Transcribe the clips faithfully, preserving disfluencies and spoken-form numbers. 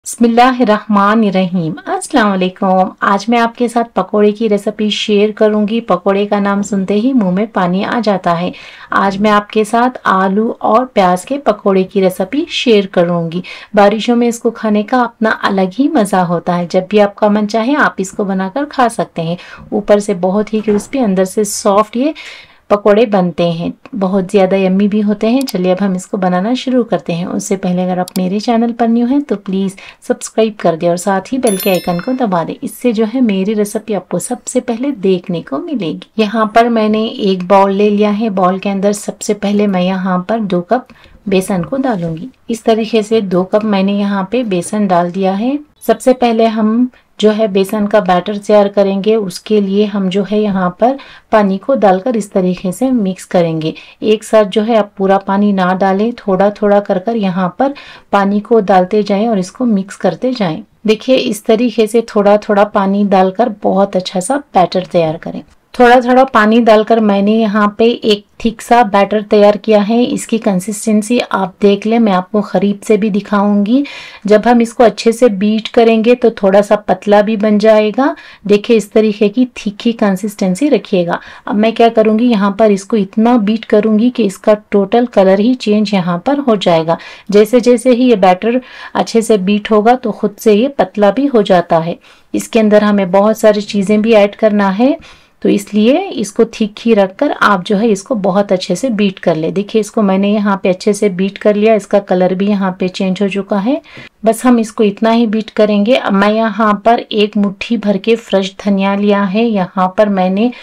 बिस्मिल्लाहिर्रहमानिर्रहीम। अस्सलाम वालेकुम। आज मैं आपके साथ पकोड़े की रेसिपी शेयर करूंगी। पकोड़े का नाम सुनते ही मुंह में पानी आ जाता है। आज मैं आपके साथ आलू और प्याज के पकोड़े की रेसिपी शेयर करूंगी। बारिशों में इसको खाने का अपना अलग ही मज़ा होता है। जब भी आपका मन चाहे आप इसको बनाकर खा सकते हैं। ऊपर से बहुत ही क्रिस्पी, अंदर से सॉफ्ट ये पकोड़े बनते हैं, बहुत ज़्यादा यम्मी भी होते हैं। चलिए अब हम इसको बनाना शुरू करते हैं। उससे पहले अगर आप मेरे चैनल पर न्यू हैं तो प्लीज़ सब्सक्राइब कर दें और साथ ही बेल के आइकन को दबा दें। इससे जो है मेरी रेसिपी आपको सबसे पहले देखने को मिलेगी। यहाँ पर मैंने एक बाउल ले लिया है। बाउल के अंदर सबसे पहले मैं यहाँ पर दो कप बेसन को डालूंगी। इस तरीके से दो कप मैंने यहाँ पे बेसन डाल दिया है। सबसे पहले हम जो है बेसन का बैटर तैयार करेंगे। उसके लिए हम जो है यहाँ पर पानी को डालकर इस तरीके से मिक्स करेंगे। एक साथ जो है आप पूरा पानी ना डालें, थोड़ा थोड़ा कर कर यहाँ पर पानी को डालते जाएं और इसको मिक्स करते जाएं। देखिए इस तरीके से थोड़ा थोड़ा पानी डालकर बहुत अच्छा सा बैटर तैयार करें। थोड़ा थोड़ा पानी डालकर मैंने यहाँ पे एक थिक सा बैटर तैयार किया है। इसकी कंसिस्टेंसी आप देख लें, मैं आपको करीब से भी दिखाऊंगी। जब हम इसको अच्छे से बीट करेंगे तो थोड़ा सा पतला भी बन जाएगा। देखिए इस तरीके की थिक ही कंसिस्टेंसी रखिएगा। अब मैं क्या करूंगी, यहाँ पर इसको इतना बीट करूंगी कि इसका टोटल कलर ही चेंज यहाँ पर हो जाएगा। जैसे जैसे ही ये बैटर अच्छे से बीट होगा तो खुद से ये पतला भी हो जाता है। इसके अंदर हमें बहुत सारी चीजें भी ऐड करना है, तो इसलिए इसको थिक ही रखकर आप जो है इसको बहुत अच्छे से बीट कर ले। देखिए इसको मैंने यहाँ पे अच्छे से बीट कर लिया। इसका कलर भी यहाँ पे चेंज हो चुका है। बस हम इसको इतना ही बीट करेंगे। अब मैं यहाँ पर एक मुट्ठी भर के फ्रेश धनिया लिया है। यहाँ पर मैंने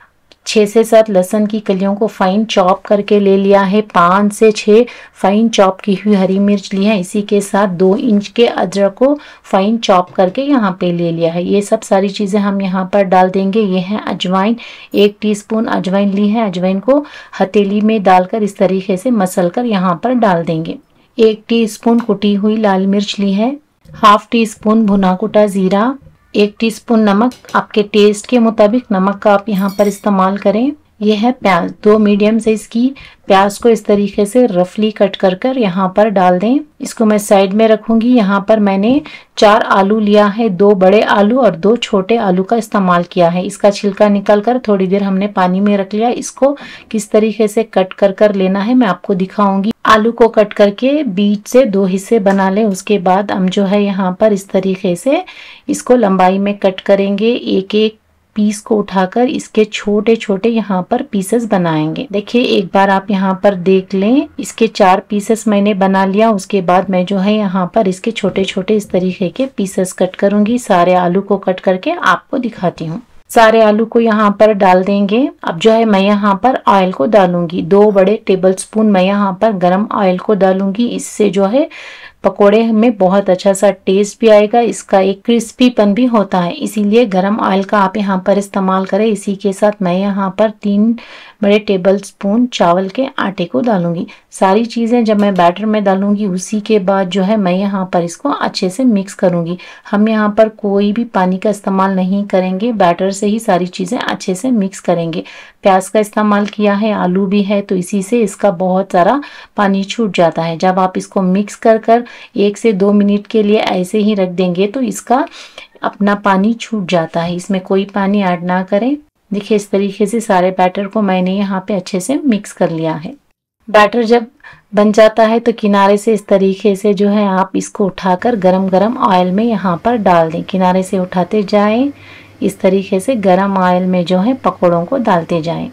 छः से सात लहसुन की कलियों को फाइन चॉप करके ले लिया है। पाँच से छः फाइन चॉप की हुई हरी मिर्च ली है। इसी के साथ दो इंच के अदरक को फाइन चॉप करके यहाँ पे ले लिया है। ये सब सारी चीज़ें हम यहाँ पर डाल देंगे। ये है अजवाइन, एक टीस्पून अजवाइन ली है। अजवाइन को हथेली में डालकर इस तरीके से मसल कर यहाँ पर डाल देंगे। एक टीस्पून कुटी हुई लाल मिर्च ली है। हाफ टी स्पून भुना कुटा जीरा, एक टीस्पून नमक, आपके टेस्ट के मुताबिक नमक का आप यहाँ पर इस्तेमाल करें। यह है प्याज, दो मीडियम साइज की प्याज को इस तरीके से रफली कट कर कर यहाँ पर डाल दें। इसको मैं साइड में रखूंगी। यहाँ पर मैंने चार आलू लिया है, दो बड़े आलू और दो छोटे आलू का इस्तेमाल किया है। इसका छिलका निकल कर थोड़ी देर हमने पानी में रख लिया। इसको किस तरीके से कट कर कर लेना है मैं आपको दिखाऊंगी। आलू को कट करके बीच से दो हिस्से बना लें। उसके बाद हम जो है यहाँ पर इस तरीके से इसको लंबाई में कट करेंगे। एक एक पीस को उठाकर इसके छोटे छोटे यहाँ पर पीसेस बनाएंगे। देखिए एक बार आप यहाँ पर देख लें, इसके चार पीसेस मैंने बना लिया। उसके बाद मैं जो है यहाँ पर इसके छोटे छोटे इस तरीके के पीसेस कट करूंगी। सारे आलू को कट करके आपको दिखाती हूँ। सारे आलू को यहाँ पर डाल देंगे। अब जो है मैं यहाँ पर ऑयल को डालूंगी। दो बड़े टेबल स्पून मैं यहाँ पर गरम ऑयल को डालूंगी। इससे जो है पकोड़े में बहुत अच्छा सा टेस्ट भी आएगा। इसका एक क्रिस्पीपन भी होता है, इसीलिए गरम ऑयल का आप यहाँ पर इस्तेमाल करें। इसी के साथ मैं यहाँ पर तीन बड़े टेबल स्पून चावल के आटे को डालूंगी। सारी चीज़ें जब मैं बैटर में डालूंगी उसी के बाद जो है मैं यहाँ पर इसको अच्छे से मिक्स करूंगी। हम यहाँ पर कोई भी पानी का इस्तेमाल नहीं करेंगे, बैटर से ही सारी चीज़ें अच्छे से मिक्स करेंगे। प्याज का इस्तेमाल किया है, आलू भी है, तो इसी से इसका बहुत सारा पानी छूट जाता है। जब आप इसको मिक्स कर कर एक से दो मिनट के लिए ऐसे ही रख देंगे तो इसका अपना पानी छूट जाता है। इसमें कोई पानी ऐड ना करें। देखिए इस तरीके से सारे बैटर को मैंने यहाँ पे अच्छे से मिक्स कर लिया है। बैटर जब बन जाता है तो किनारे से इस तरीके से जो है आप इसको उठाकर गरम गरम ऑयल में यहाँ पर डाल दें। किनारे से उठाते जाएं, इस तरीके से गरम ऑयल में जो है पकौड़ों को डालते जाएं।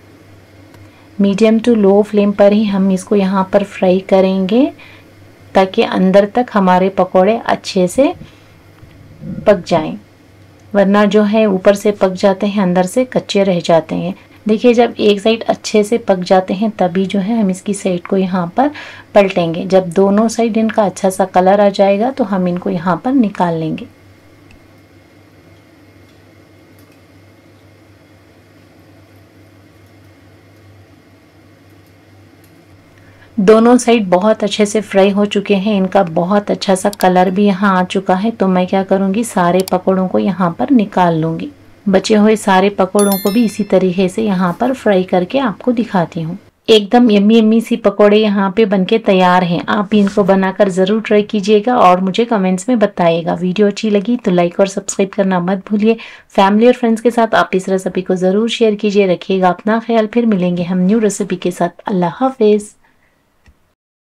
मीडियम टू लो फ्लेम पर ही हम इसको यहाँ पर फ्राई करेंगे ताकि अंदर तक हमारे पकोड़े अच्छे से पक जाएं, वरना जो है ऊपर से पक जाते हैं, अंदर से कच्चे रह जाते हैं। देखिए जब एक साइड अच्छे से पक जाते हैं तभी जो है हम इसकी साइड को यहाँ पर पलटेंगे। जब दोनों साइड इनका अच्छा सा कलर आ जाएगा तो हम इनको यहाँ पर निकाल लेंगे। दोनों साइड बहुत अच्छे से फ्राई हो चुके हैं। इनका बहुत अच्छा सा कलर भी यहाँ आ चुका है। तो मैं क्या करूँगी, सारे पकौड़ों को यहाँ पर निकाल लूँगी। बचे हुए सारे पकौड़ों को भी इसी तरीके से यहाँ पर फ्राई करके आपको दिखाती हूँ। एकदम यम्मी यम्मी सी पकोड़े यहाँ पे बनके तैयार हैं। आप भी इनको बनाकर ज़रूर ट्राई कीजिएगा और मुझे कमेंट्स में बताइएगा। वीडियो अच्छी लगी तो लाइक और सब्सक्राइब करना मत भूलिए। फैमिली और फ्रेंड्स के साथ आप इस रेसिपी को ज़रूर शेयर कीजिए। रखिएगा अपना ख्याल। फिर मिलेंगे हम न्यू रेसिपी के साथ। अल्लाह हाफिज़।